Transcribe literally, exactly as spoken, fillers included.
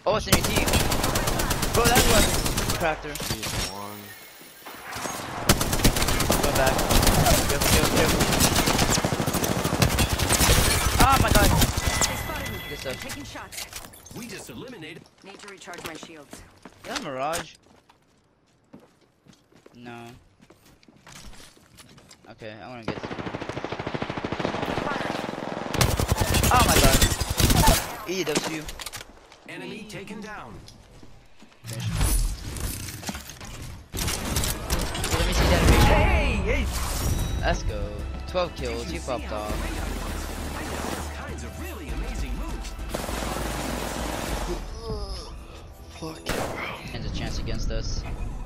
Oh, it's in your team. Bro, that's one. Cracked her. He's one. Go back. Careful, careful, careful. Oh my god. They spotted me. Good I'm stuff. taking shots. We just eliminated. Need to recharge my shields. Is that Mirage? No. Okay, I wanna get some. Oh my god. E, that was you. Enemy taken down. Finish. Okay, let me see that animation. Hey, hey. Let's go. twelve kills, he popped off. All kinds of really amazing moves. Fuck. And a chance against us.